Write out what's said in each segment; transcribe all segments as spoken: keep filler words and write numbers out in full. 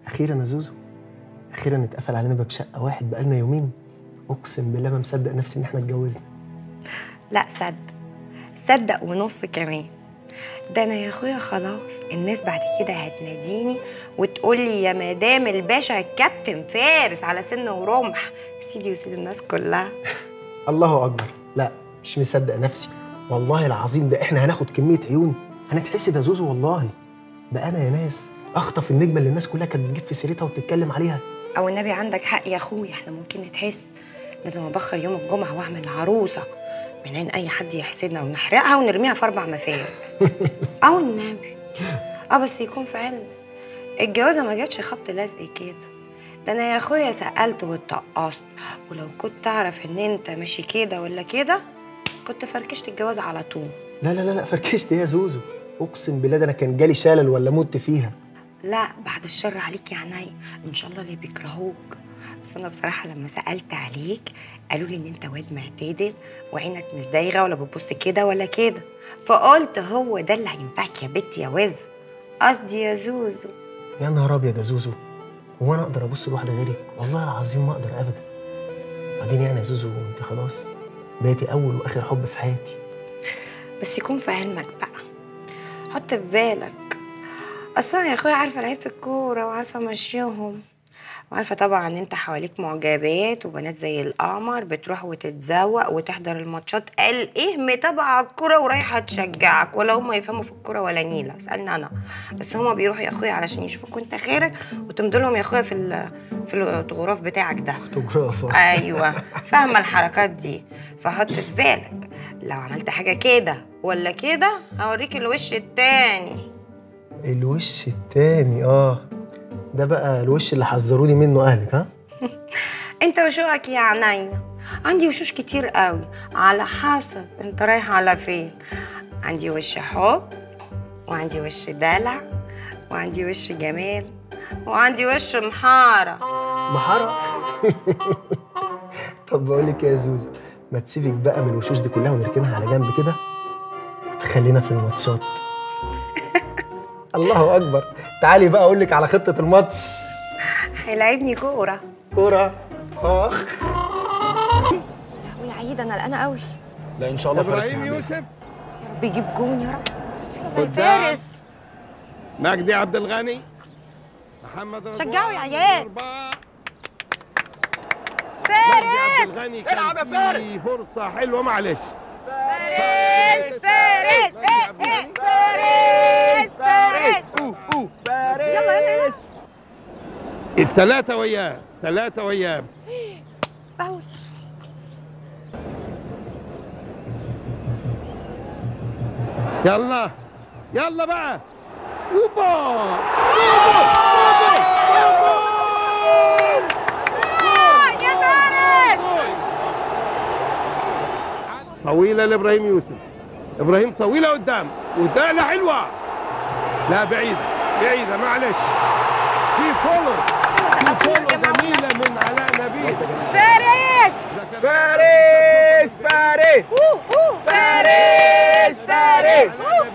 اخيرا يا زوزو، اخيرا اتقفل علينا باب شقه واحد بقالنا يومين. اقسم بالله ما مصدق نفسي ان احنا اتجوزنا. لا صدق، صدق ونص كمان. ده انا يا اخويا خلاص الناس بعد كده هتناديني وتقول لي يا مدام الباشا الكابتن فارس على سن ورمح، سيدي وسيد الناس كلها. الله اكبر. لا مش مصدق نفسي والله العظيم. ده احنا هناخد كميه عيون هنتحسد يا زوزو والله. بقى انا يا ناس اخطف النجمه اللي الناس كلها كانت بتجيب في سيرتها وبتتكلم عليها. او النبي عندك حق يا اخويا، احنا ممكن نتحسد. لازم ابخر يوم الجمعه واعمل عروسه من عين اي حد يحسدنا ونحرقها ونرميها في اربع مفارق. او النبي. اه بس يكون في علمك الجوازه ما جاتش خبط لزق كده. ده انا يا اخويا سالت واتقصت، ولو كنت اعرف ان انت ماشي كده ولا كده كنت فركشت الجواز على طول. لا لا لا لا فركشت يا زوزو، اقسم بالله ده انا كان جالي شلل ولا مت فيها. لا بعد الشر عليك يا عيني، ان شاء الله اللي بيكرهوك. بس انا بصراحه لما سالت عليك قالوا لي ان انت واد معتدل وعينك مش زايغه ولا بتبص كده ولا كده، فقلت هو ده اللي هينفعك يا بنتي يا وز، قصدي يا زوزو. يا نهار ابيض يا زوزو، هو انا اقدر ابص لواحده غيرك؟ والله العظيم ما اقدر ابدا. بعدين يعني يا زوزو انت خلاص بقيتي اول واخر حب في حياتي. بس يكون في علمك بقى، حط في بالك اصلا يا اخويا عارفه لعيبه الكوره وعارفه مشيهم، وعارفه طبعا ان انت حواليك معجبات وبنات زي القمر بتروح وتتزوق وتحضر الماتشات، قال ايه متابعه الكوره ورايحه تشجعك، ولا هم يفهموا في الكوره ولا نيله، اسالني انا. بس هم بيروحوا يا اخويا علشان يشوفوك وانت خيرك وتمضي لهم يا اخويا في في الاوتوغراف بتاعك ده. اوتوغراف؟ ايوه فاهمه الحركات دي. فحط في بالك لو عملت حاجه كده ولا كده هوريك الوش التاني. الوش التاني؟ اه ده بقى الوش اللي حذروني منه اهلك ها؟ انت وشوقك يا عينيا، عندي وشوش كتير قوي على حسب انت رايح على فين. عندي وش حب، وعندي وش دلع، وعندي وش جمال، وعندي وش محاره. محاره؟ طب بقول لك يا زوزو، ما تسيبك بقى من الوشوش دي كلها ونركنها على جنب كده وتخلينا في الماتشات. الله اكبر. تعالي بقى اقول لك على خطه الماتش. هيلاعبني كوره. كوره؟ اخ يا عيد انا قلقانه قوي. لا ان شاء الله فارس ابراهيم يوسف يا رب يجيب جون يا رب. قدام فارس. مجدي عبد الغني، محمد رضوان. شجعوا يا عيال. فارس فارس العب يا فارس. فرصه حلوه معلش. فارس فارس ايه ايه فارس فارس اوه اوه فارس. يلا يلا يلا. الثلاثه وياه، ثلاثه وياه. فاول. يلا يلا بقى. اوبا يا فارس. طويله لابراهيم يوسف. ابراهيم طويله قدام وداله حلوه. لا بعيده بعيده معلش. في فولر في فولر جميله من علاء نبيل. فارس فارس فارس فارس فارس.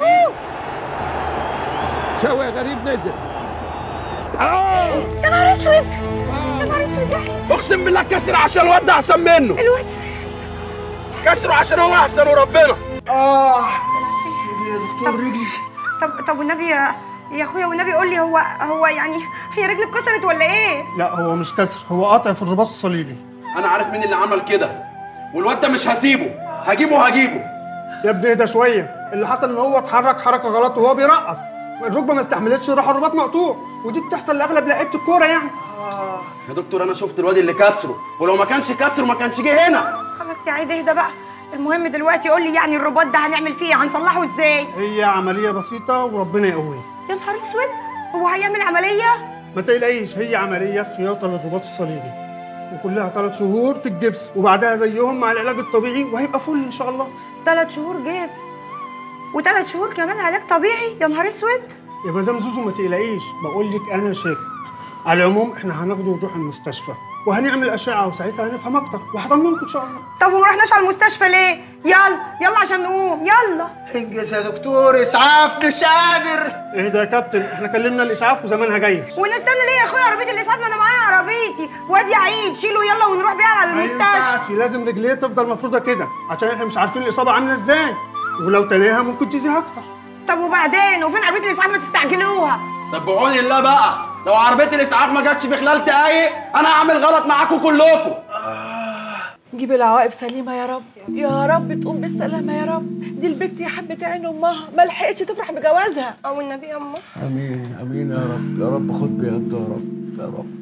شوقي غريب نزل. اه يا نهار اسود يا نهار اسود يا حبيبي. اقسم بالله كسر عشان الواد ده احسن منه. الواد فارس كسره عشان هو احسن وربنا. اه رجلي يا دكتور رجلي. طب طب والنبي يا يا اخويا والنبي قول لي هو هو يعني هي رجلي اتكسرت ولا ايه؟ لا هو مش كسر، هو قطع في الرباط الصليبي. انا عارف مين اللي عمل كده، والواد ده مش هسيبه، هجيبه هجيبه. يا ابني اهدى شويه، اللي حصل ان هو اتحرك حركه غلط وهو بيرقص، الركبه ما استحملتش راح الرباط مقطوع، ودي بتحصل لاغلب لعيبه الكوره يعني. آه يا دكتور انا شفت الواد اللي كسره، ولو ما كانش كسره ما كانش جه هنا. خلاص يا عيد اهدى بقى. المهم دلوقتي قول لي يعني الرباط ده هنعمل فيه ايه؟ هنصلحه ازاي؟ هي عمليه بسيطه وربنا يقويه. يا نهار اسود هو هيعمل عمليه؟ ما تقلقيش، هي عمليه خياطه للرباط الصليبي وكلها ثلاث شهور في الجبس، وبعدها زيهم مع العلاج الطبيعي وهيبقى فل ان شاء الله. ثلاث شهور جبس وثلاث شهور كمان علاج طبيعي؟ يا نهار اسود. يا مدام زوزو ما تقلقيش، بقول لك انا شاكر. على العموم احنا هناخده ونروح المستشفى، وهنعمل اشعه وساعتها هنفهم اكتر وهطمنكم ان شاء الله. طب وما رحناش على المستشفى ليه؟ يلا يلا عشان نقوم يلا. انجز يا دكتور، اسعاف مش قادر. ايه ده يا كابتن؟ احنا كلمنا الاسعاف وزمانها جايه. ونستنى ليه يا اخويا عربيه الاسعاف؟ ما انا معايا عربيتي. وادي عيد شيله يلا ونروح بيها على ما المستشفى. ينفعش، لازم رجليه تفضل مفروضه كده عشان احنا مش عارفين الاصابه عامله ازاي، ولو تناها ممكن تزيها اكتر. طب وبعدين وفين عربيه الاسعاف؟ ما تستعجلوها. طب بعون الله بقى، لو عربيه الاسعاف ما جاتش في خلال دقايق انا هعمل غلط معاكم كلكم. جيب العواقب سليمه يا رب، يا رب تقوم بالسلامه يا رب. دي البت يا حبة عين امها ما لحقتش تفرح بجوازها. او النبي يا امه. امين امين يا رب، يا رب خد بيده يا رب يا رب.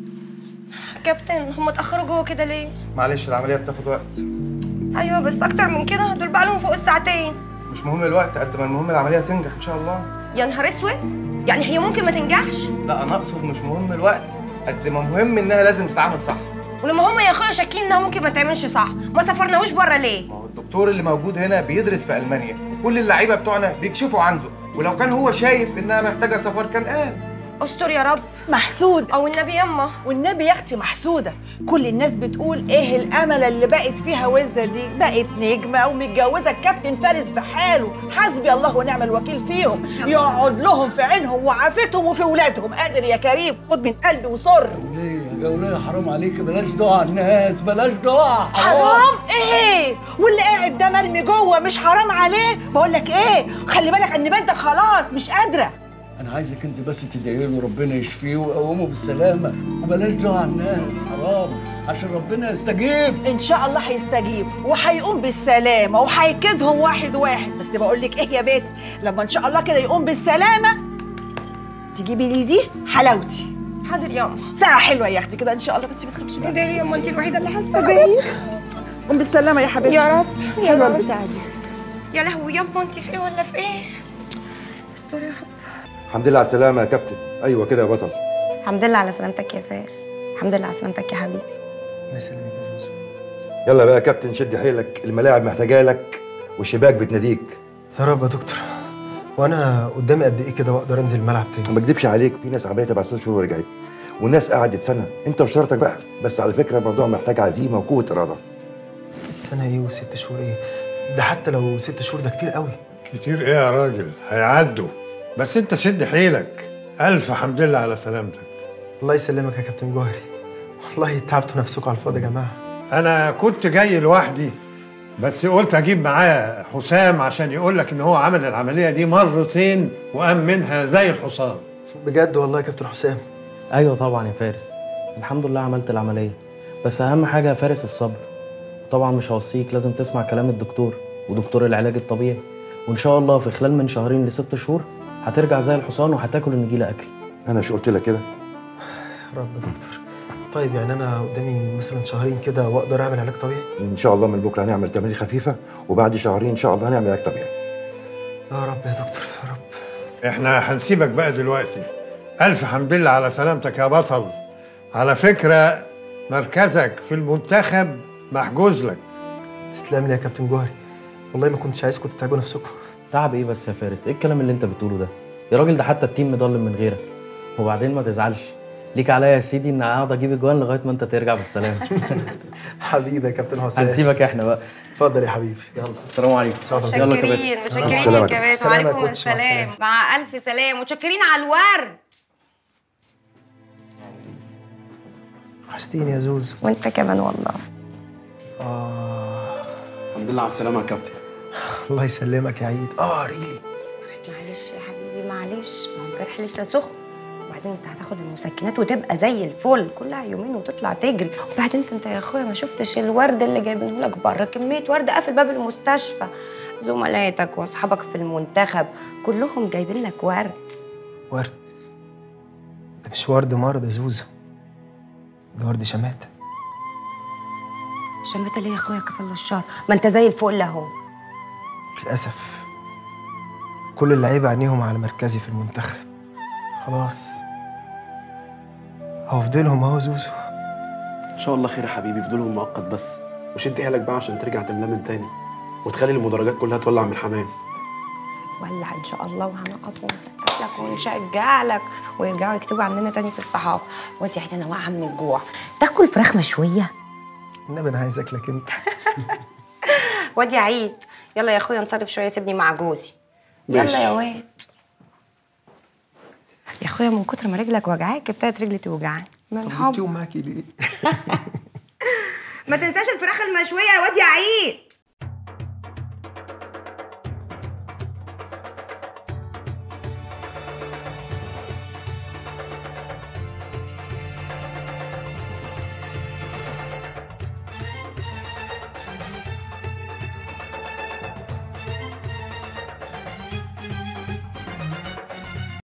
كابتن هم اتاخروا جوه كده ليه؟ معلش العمليه بتاخد وقت. ايوه بس اكتر من كده، دول بقى لهم فوق الساعتين. مش مهم الوقت قد ما المهم العمليه تنجح ان شاء الله. يا نهار اسود، يعني هي ممكن ما تنجحش؟ لا انا اقصد مش مهم الوقت قد ما مهم انها لازم تتعمل صح. ولما هم يا اخويا شاكين انها ممكن ما تعملش صح، ما سافرناوش بره ليه؟ ما هو الدكتور اللي موجود هنا بيدرس في المانيا وكل اللعيبه بتوعنا بيكشفوا عنده، ولو كان هو شايف انها محتاجه سفر كان قال. استر يا رب. محسود او النبي يما. والنبي يا اختي محسوده. كل الناس بتقول ايه الامل اللي بقت فيها وزه دي، بقت نجمه ومتجوزه الكابتن فارس بحاله، حسبي الله ونعم الوكيل فيهم، يقعد لهم في عينهم وعافتهم وفي ولادهم. قادر يا جريم، خد من قلبي وصر. ليه يا جوليه حرام عليكي، بلاش دعاء على الناس، بلاش دعاء. حرام ايه؟ واللي قاعد ده مرمي جوه مش حرام عليه؟ بقول لك ايه، خلي بالك ان بنتك خلاص مش قادره. انا عايزك انت بس تدعي له ربنا يشفيه ويقومه بالسلامه، وبلاش دعاء على الناس، حرام عشان ربنا يستجيب. ان شاء الله هيستجيب وهيقوم بالسلامه وهيكدهم واحد واحد. بس بقول لك ايه يا بنت، لما ان شاء الله كده يقوم بالسلامه تجيبي لي دي حلاوتي. حاضر ياما. ساعه حلوه يا اختي كده ان شاء الله، بس ما تخافيش مني. ادعي لي ياما، انت الوحيده اللي حاسه بيا. قوم بالسلامه يا حبيبتي يا رب يا حلوه رب. البتاعه دي. يا لهوي ياما، انت في ايه ولا في ايه؟ استر يا رب. الحمد لله على السلامة يا كابتن. أيوة كده يا بطل. الحمد لله على سلامتك يا فارس. الحمد لله على سلامتك يا حبيبي. الله يسلمك يا زوزو. يلا بقى يا كابتن شد حيلك، الملاعب محتاجة لك والشباك بتناديك. يا رب يا دكتور. وانا قدامي قد ايه كده واقدر انزل الملعب تاني؟ ما اكدبش عليك، في ناس عملتها بعد ست شهور ورجعت، والناس قعدت سنة، أنت وشطارتك بقى، بس على فكرة الموضوع محتاج عزيمة وقوة إرادة. سنة ايه وست شهور ايه؟ ده حتى لو ست شهور ده كتير قوي. كتير ايه يا راجل؟ هيعدوا، بس انت شد حيلك. الف حمد لله على سلامتك. الله يسلمك يا كابتن جوهري، والله تعبتوا نفسكم على الفاضي يا جماعه. انا كنت جاي لوحدي، بس قلت اجيب معايا حسام عشان يقول لك ان هو عمل العمليه دي مرتين وقام منها زي الحصان. بجد والله يا كابتن حسام؟ ايوه طبعا يا فارس، الحمد لله عملت العمليه، بس اهم حاجه يا فارس الصبر. طبعا مش هوصيك، لازم تسمع كلام الدكتور ودكتور العلاج الطبيعي، وان شاء الله في خلال من شهرين لست شهور هترجع زي الحصان وهتاكل النجيله اكل. انا مش قلت لك كده؟ يا رب يا دكتور. طيب يعني انا قدامي مثلا شهرين كده واقدر اعمل علاج طبيعي؟ ان شاء الله من بكره هنعمل تمارين خفيفه، وبعد شهرين ان شاء الله هنعمل علاج طبيعي. يا رب يا دكتور يا رب. احنا هنسيبك بقى دلوقتي. الف حمد لله على سلامتك يا بطل. على فكره مركزك في المنتخب محجوز لك. تسلم لي يا كابتن جوهري، والله ما كنتش عايزكم تتعبوا نفسكم. تعب ايه بس يا فارس؟ ايه الكلام اللي انت بتقوله ده يا راجل؟ ده حتى التيم مضلم من غيرك. وبعدين ما تزعلش، ليك عليا يا سيدي ان اقعد اجيب اجوان لغايه ما انت ترجع بالسلامه. حبيبي يا كابتن حسام. هنسيبك احنا بقى. اتفضل يا حبيبي. يلا السلام عليكم. يلا كابتن. متشكرين متشكرين يا كابتن. وعليكم السلام. مع الف سلام. متشكرين على الورد. وحشتيني يا زوزو. وانت كمان والله. اه الحمد لله على السلامه يا كابتن. الله يسلمك يا عيد. اه رجلي. معلش يا حبيبي معلش، ما هو الجرح لسه سخن، وبعدين انت هتاخد المسكنات وتبقى زي الفل، كلها يومين وتطلع تجري. وبعدين انت انت يا اخويا ما شفتش الورد اللي جايبينه لك بره؟ كميه ورد قافل باب المستشفى، زملاتك واصحابك في المنتخب كلهم جايبين لك ورد. ورد؟ ده مش ورد مرض يا زوزو، ده ورد شماتة. شماتة ليه يا اخويا؟ كفى الله الشر، ما انت زي الفل اهو. للاسف كل اللعيبه عينيهم على مركزي في المنتخب. خلاص هو فضلهم اهو زوزو. ان شاء الله خير يا حبيبي، فضلهم مؤقت بس، وشد حيلك بقى عشان ترجع تملاه من تاني وتخلي المدرجات كلها تولع من الحماس. هتولع ان شاء الله، وهنقف ونسقف لك ونشجع لك ويرجعوا يكتبوا عننا تاني في الصحافه. وادي عيد انا واقعه من الجوع. تاكل فراخ مشويه؟ النبي انا عايز اكلك انت. وادي عيد يلا يا اخويا نصرف شويه، سيبني مع جوزي. ماشي. يلا يا واد يا اخويا، من كتر ما رجلك وجعاك ابتدت رجلي توجعني من الحب. معاكي ليه؟ ما تنساش الفراخ المشويه يا واد يا عيد.